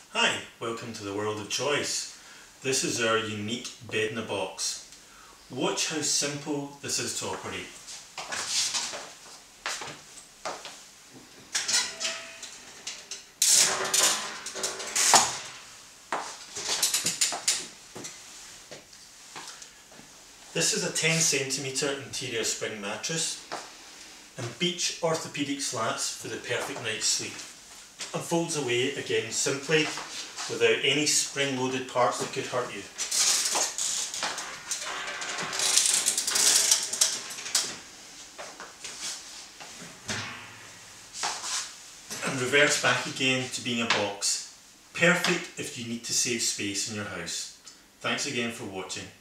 Hi, welcome to the world of choice. This is our unique bed in a box. Watch how simple this is to operate. This is a 10cm interior spring mattress and beach orthopaedic slats for the perfect night's sleep, and folds away again simply without any spring-loaded parts that could hurt you. And reverse back again to being a box. Perfect if you need to save space in your house. Thanks again for watching.